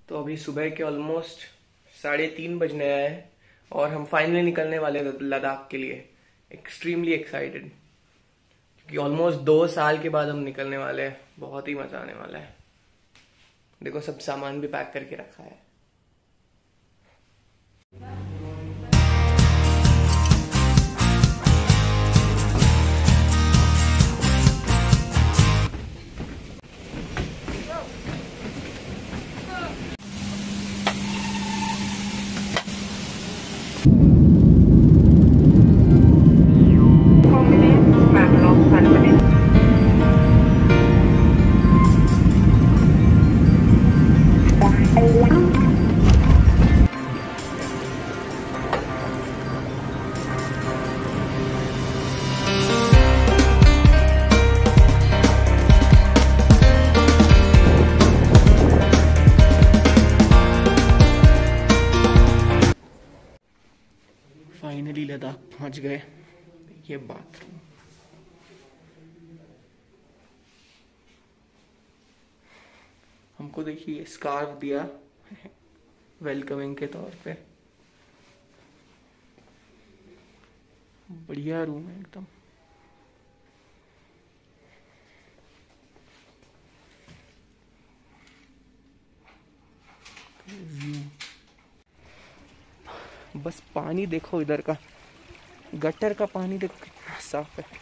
तो अभी सुबह के ऑलमोस्ट 3:30 बजने आए हैं और हम फाइनली निकलने वाले हैं लद्दाख के लिए। एक्सट्रीमली एक्साइटेड क्योंकि ऑलमोस्ट 2 साल के बाद हम निकलने वाले हैं। बहुत ही मजा आने वाला है। देखो सब सामान भी पैक करके रखा है। फाइनली लद्दाख पहुंच गए। ये बाथरूम हमको देखिए स्कार्फ दिया वेलकमिंग के तौर पे। बढ़िया रूम है एकदम। बस पानी देखो, इधर का गटर का पानी देखो कितना साफ है।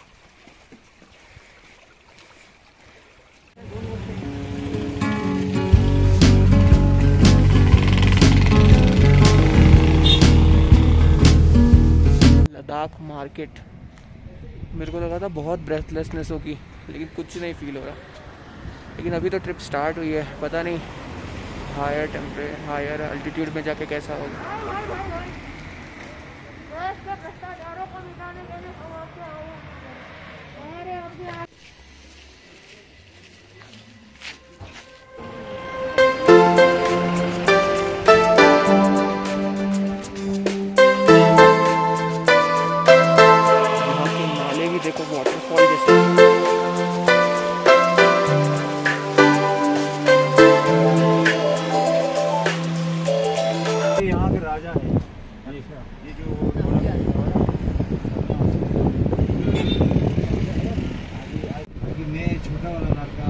लद्दाख मार्केट, मेरे को लगा था बहुत ब्रेथलेसनेस होगी लेकिन कुछ नहीं फील हो रहा। लेकिन अभी तो ट्रिप स्टार्ट हुई है, पता नहीं हायर अल्टीट्यूड में जाके कैसा होगा। यहाँ के नाले भी देखो वाटरफॉल जैसे। यहाँ के राजा है ये जो मैं छोटा वाला लड़का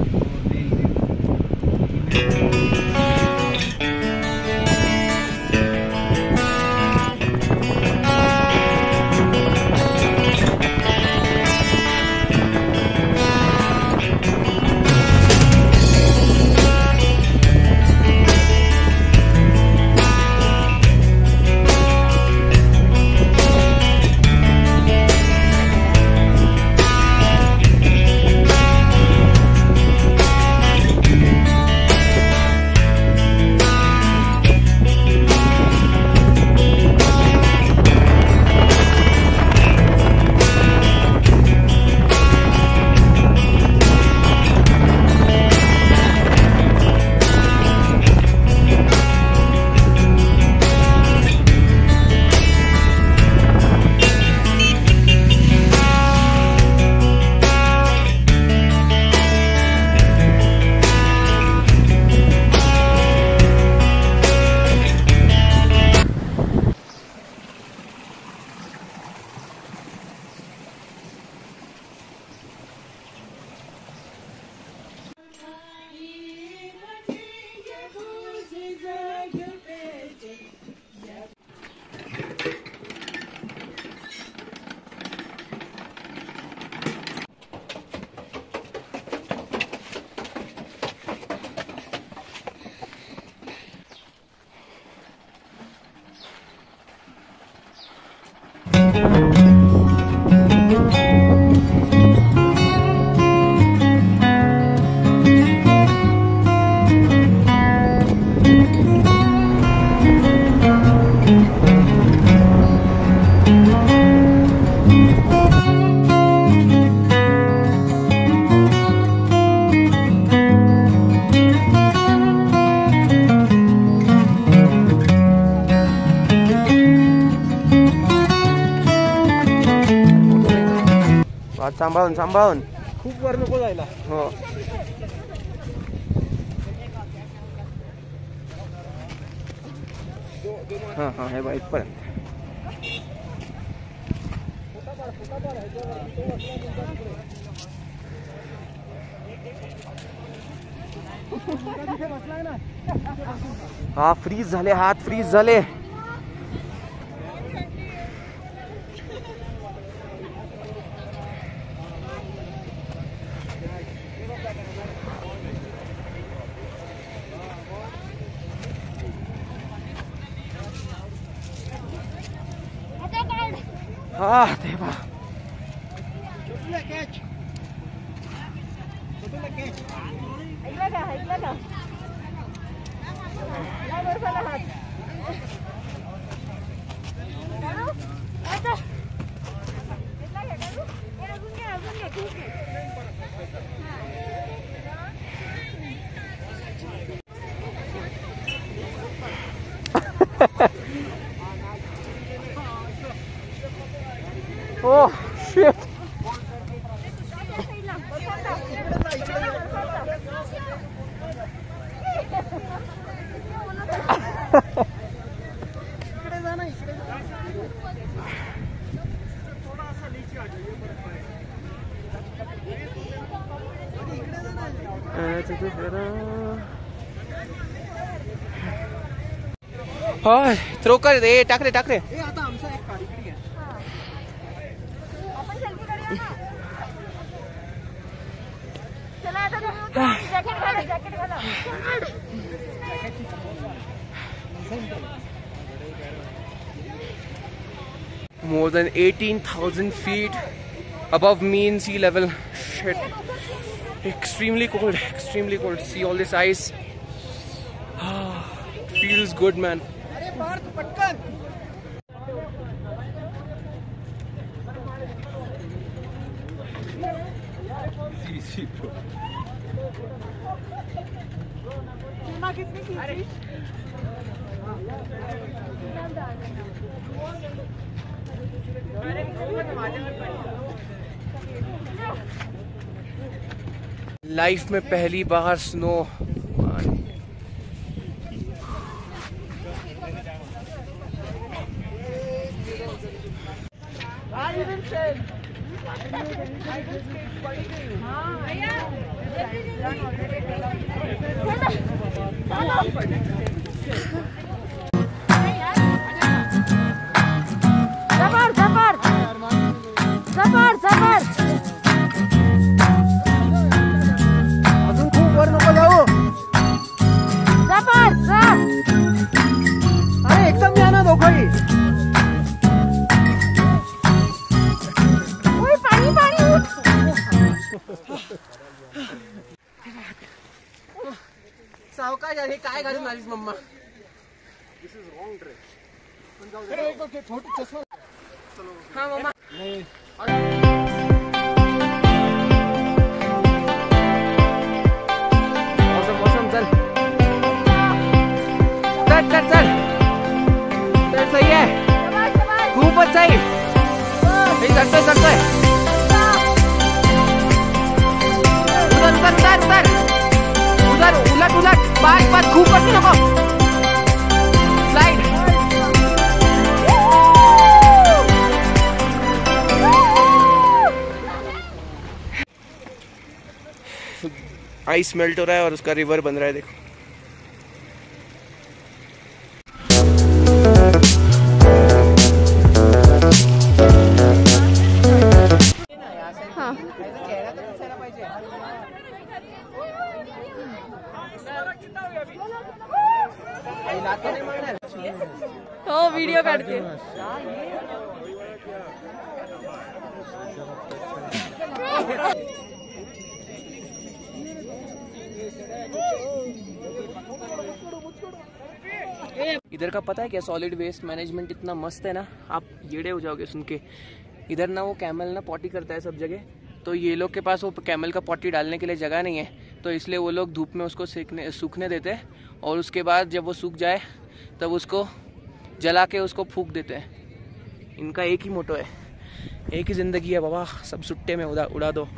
सांभाळून खूप वर नको जायला। हो हाँ हाँ है बाइक पर। हा फ्रीज झाले, हात फ्रीज झाले. हा देवा. Oh shit. थ्रो कर दे, टाक रे टाक रे. More than 18,000 feet above mean sea level. Shit. Extremely cold, extremely cold. See all this ice. Feels good, man. Life में पहली बार स्नो. जबर जबर जबर जबर. अजून खूप वर नको जाऊ. जबर जबर. अरे एकदम या ना दोघंही. ओय पाणी पाणी उठ. सावकाश आहे. काय घालून आलीस मम्मा? छोटी चष्मा. हाँ मम्मा. मौसम मौसम चल चल चल चल चल. सही है, खूपच सही. चढतोय चढतोय. उधर उधर उधर उधर उधर उलट उलट. पाच पाच खूप पडू नको. स्लाइड. आइस मेल्ट हो रहा है और उसका रिवर बन रहा है. देखो हो वीडियो काढते. इधर का पता है क्या, सॉलिड वेस्ट मैनेजमेंट इतना मस्त है ना, आप येड़े हो जाओगे सुन के. इधर ना वो कैमल ना पॉटी करता है सब जगह, तो ये लोग के पास वो कैमल का पॉटी डालने के लिए जगह नहीं है, तो इसलिए वो लोग धूप में उसको सूखने देते हैं और उसके बाद जब वो सूख जाए तब उसको जला के उसको फूंक देते हैं. इनका एक ही मोटो है, एक ही जिंदगी है बाबा, सब सुट्टे में उड़ा दो.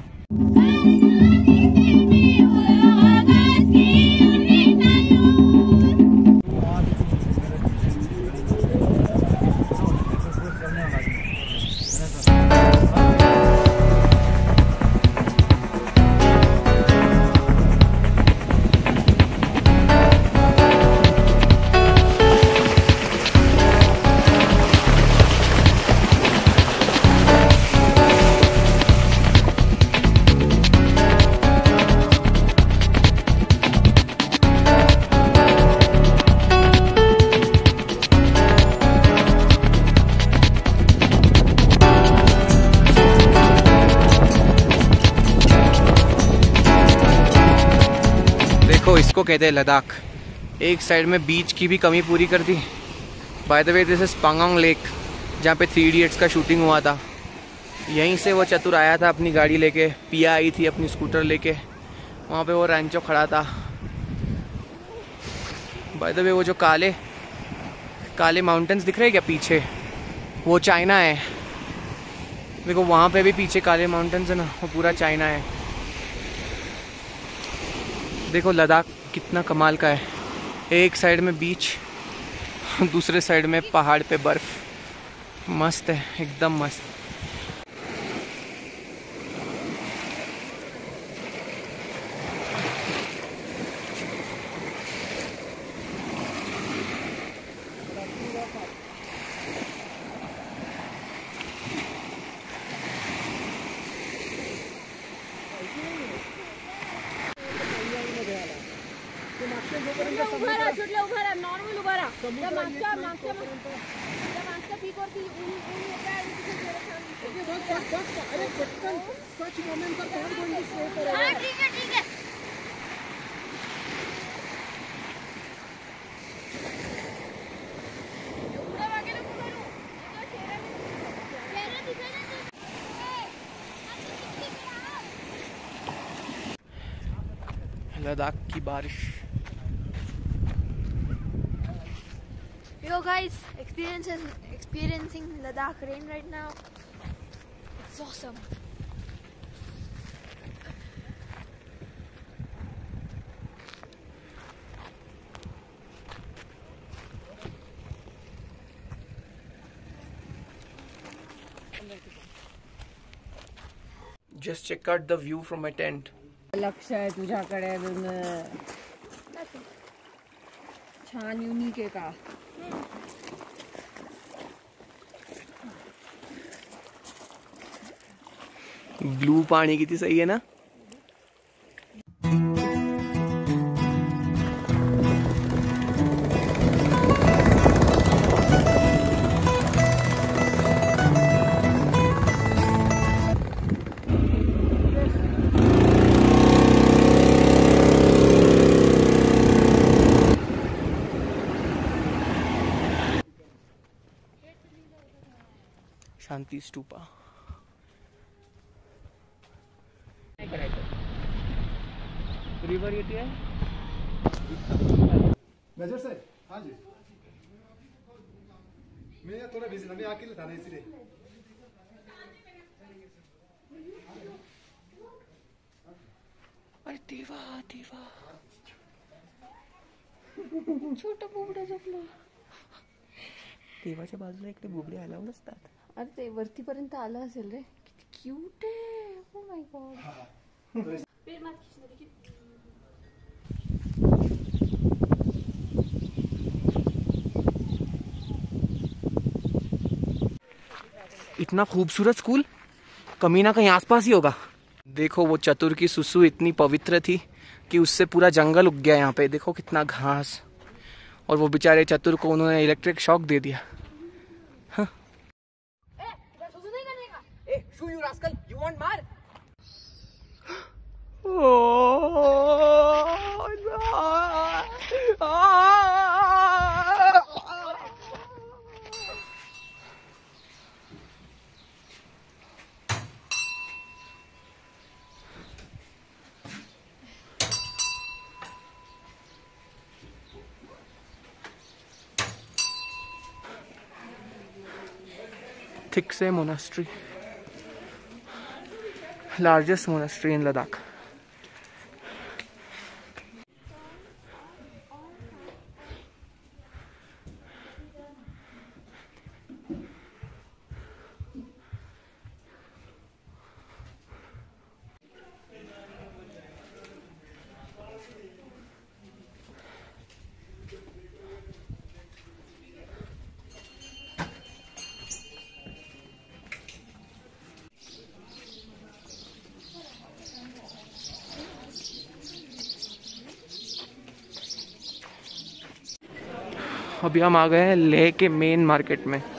इसको कहते हैं लद्दाख। एक साइड में बीच की भी कमी पूरी कर दी। By the way this is Pangong lake, जहाँ पे 3 इडियट्स का शूटिंग हुआ था। यहीं से वो चतुर आया था अपनी गाड़ी लेके, पिया आई थी अपनी स्कूटर लेके। वहाँ पे वो रैंचो खड़ा था। बाय द वे वो जो काले काले माउंटेन्स दिख रहे हैं क्या पीछे, वो चाइना है। देखो वहाँ पे भी पीछे काले माउंटेन्स है ना, वो पूरा चाइना है। देखो लद्दाख कितना कमाल का है। एक साइड में बीच, दूसरे साइड में पहाड़ पे बर्फ। मस्त है, एकदम मस्त। उभा राहा, छोटल्या उभा राहा, नॉर्मल उभा राहा. त्या मागच्या पीक वरती ऊन येत आहे आणि तिथे अरे पटकन सच मोमेंट का कौन गोइंग टू स्टे फॉर हां ठीक है. एवढं वागेला कुठे रू? चेहरा दिसायला लद्दाख की बारिश। Yo guys, experiencing Ladakh rain right now. It's awesome. Just check out the view from my tent. लक्ष आहे तुझ्याकडे अजून छान युनिक आहे का? ब्लू पानी किती सही है ना। शांति स्तूपा। रिवर येते आहे मेजर साहब। हाँ जी, मैं थोड़ा बिजी था, मैं अकेले था ना इसलिए। अरे देवा देवा, छोटा बुबडा झोपला. देवाच्या बाजूला इकडे बुबडे अलाउड असतात. अरे ते वरतीपर्यंत आलं असेल रे. किती क्यूट आहे. Oh my god. इतना खूबसूरत स्कूल कहीं ना कहीं आसपास ही होगा। देखो वो चतुर की सुसु इतनी पवित्र थी कि उससे पूरा जंगल उग गया यहाँ पे। देखो कितना घास, और वो बेचारे चतुर को उन्होंने इलेक्ट्रिक शॉक दे दिया। Thiksay monastery, largest monastery in Ladakh. अभी हम आ गए हैं लेह के मेन मार्केट में।